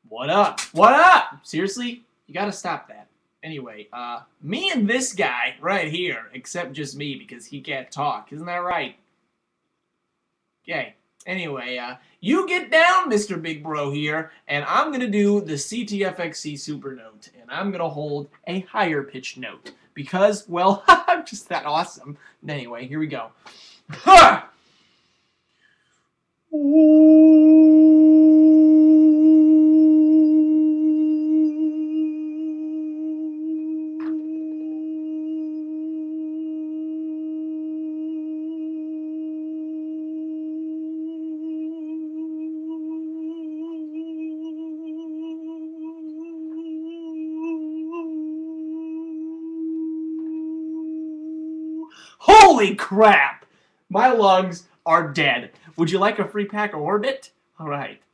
What up? What up? Seriously? You gotta stop that. Anyway, me and this guy right here, except just me because he can't talk. Isn't that right? Okay. Anyway, you get down, Mr. Big Bro here, and I'm gonna do the CTFXC super note, and I'm gonna hold a higher pitched note because, well, I'm just that awesome. Anyway, here we go. Ha! Holy crap! My lungs are dead. Would you like a free pack of Orbit? Alright.